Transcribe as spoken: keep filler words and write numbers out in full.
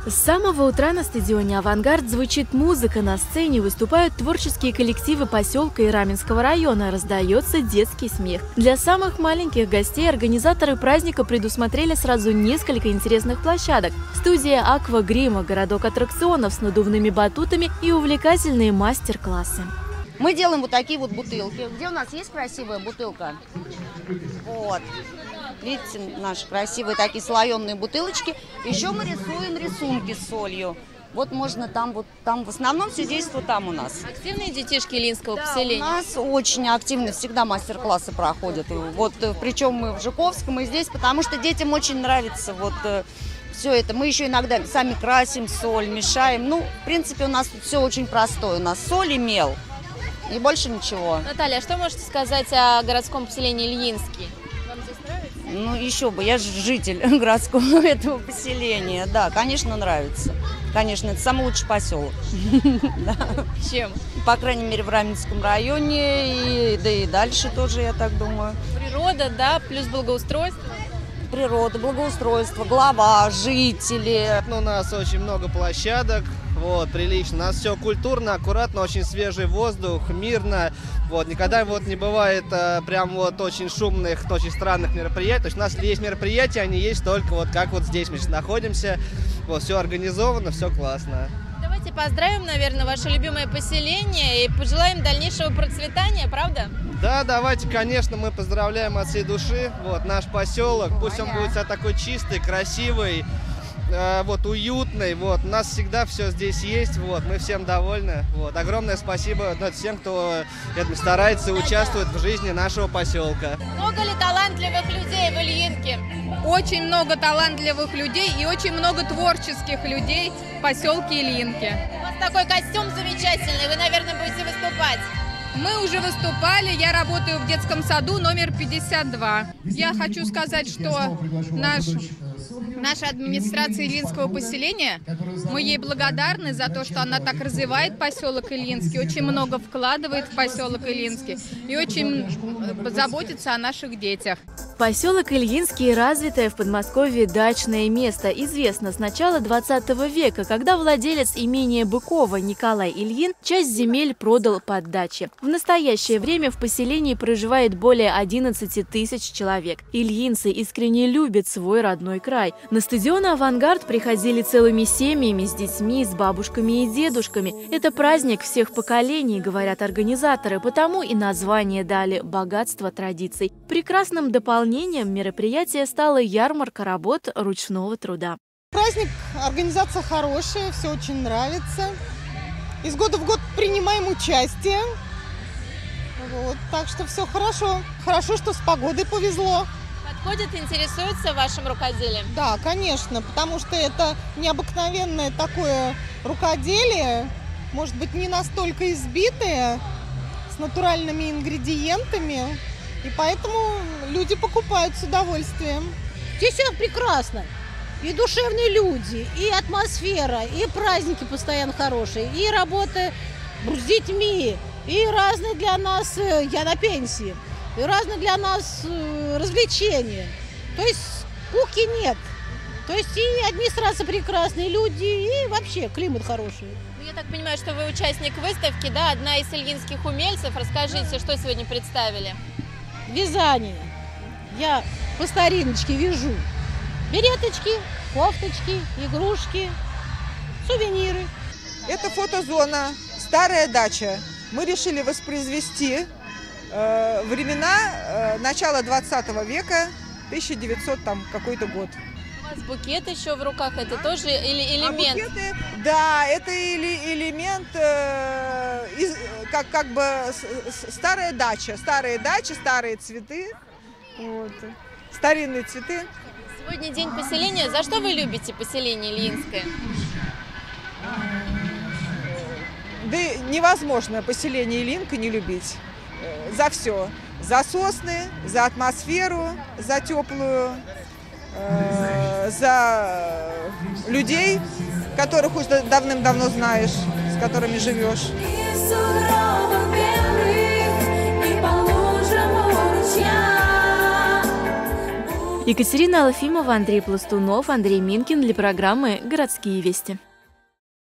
С самого утра на стадионе «Авангард» звучит музыка, на сцене выступают творческие коллективы поселка и Раменского района, раздается детский смех. Для самых маленьких гостей организаторы праздника предусмотрели сразу несколько интересных площадок. Студия «Аквагрима», городок аттракционов с надувными батутами и увлекательные мастер-классы. Мы делаем вот такие вот бутылки. Где у нас есть красивая бутылка? Вот. Видите, наши красивые такие слоеные бутылочки. Еще мы рисуем рисунки с солью. Вот можно там, вот там. В основном все действует там у нас. Активные детишки Ильинского да, поселения? У нас очень активно, всегда мастер-классы проходят. Вот, причем мы в Жуковском и здесь, потому что детям очень нравится вот все это. Мы еще иногда сами красим соль, мешаем. Ну, в принципе, у нас тут все очень простое. У нас соль и мел. И больше ничего. Наталья, а что можете сказать о городском поселении Ильинский? Вам здесь нравится? Ну, еще бы, я же житель городского этого поселения. Да, конечно, нравится. Конечно, это самый лучший поселок. Чем? По крайней мере, в Раменском районе, да и дальше тоже, я так думаю. Природа, да, плюс благоустройство? Природа, благоустройство, глава, жители. У нас очень много площадок, вот, прилично. У нас все культурно, аккуратно, очень свежий воздух, мирно. Вот, никогда вот не бывает а, прям вот очень шумных, очень странных мероприятий. То есть у нас есть мероприятия, они есть только вот как вот здесь мы сейчас находимся. Вот, все организовано, все классно. Давайте поздравим, наверное, ваше любимое поселение и пожелаем дальнейшего процветания, правда? Да, давайте, конечно, мы поздравляем от всей души, вот, наш поселок, пусть он будет вся такой чистый, красивый, э, вот, уютный, вот, у нас всегда все здесь есть, вот, мы всем довольны, вот, огромное спасибо всем, кто это, старается и участвует в жизни нашего поселка. Много ли талантливых людей в Ильинке? Очень много талантливых людей и очень много творческих людей в поселке Ильинки. У вас такой костюм замечательный, вы, наверное, будете выступать. Мы уже выступали, я работаю в детском саду номер пятьдесят два. Я хочу сказать, что наш, наша администрация Ильинского поселения, мы ей благодарны за то, что она так развивает поселок Ильинский, очень много вкладывает в поселок Ильинский и очень заботится о наших детях. Поселок Ильинский – развитое в Подмосковье дачное место. Известно с начала двадцатого века, когда владелец имения Быкова Николай Ильин часть земель продал под дачи. В настоящее время в поселении проживает более одиннадцати тысяч человек. Ильинцы искренне любят свой родной край. На стадион «Авангард» приходили целыми семьями с детьми, с бабушками и дедушками. Это праздник всех поколений, говорят организаторы, потому и название дали «Богатство традиций». Прекрасным дополнением мероприятия стала ярмарка работ ручного труда. Праздник, организация хорошая, все очень нравится. Из года в год принимаем участие. Вот, так что все хорошо. Хорошо, что с погодой повезло. Подходят, интересуются вашим рукоделием? Да, конечно, потому что это необыкновенное такое рукоделие, может быть, не настолько избитое, с натуральными ингредиентами. И поэтому люди покупают с удовольствием. Здесь все прекрасно. И душевные люди, и атмосфера, и праздники постоянно хорошие, и работа с детьми, и разные для нас, я на пенсии, и разные для нас развлечения. То есть скуки нет. То есть и администрация прекрасные, люди, и вообще климат хороший. Я так понимаю, что вы участник выставки, да, одна из ильинских умельцев. Расскажите, что сегодня представили? Вязание. Я по стариночке вяжу береточки, кофточки, игрушки, сувениры. Это фотозона, старая дача. Мы решили воспроизвести э, времена э, начала двадцатого века, тысяча девятьсот там какой-то год. У вас букет еще в руках, это а? тоже или элемент? А букеты, да, это или, элемент, э, из, как, как бы с, с, старая дача, старые дачи, старые цветы, вот, старинные цветы. Сегодня день поселения. За что вы любите поселение Ильинское? Да невозможно поселение Ильинка не любить. За все. За сосны, за атмосферу, за теплую, э, за людей, которых уже давным-давно знаешь, с которыми живешь. Екатерина Алфимова, Андрей Пластунов, Андрей Минкин для программы «Городские вести».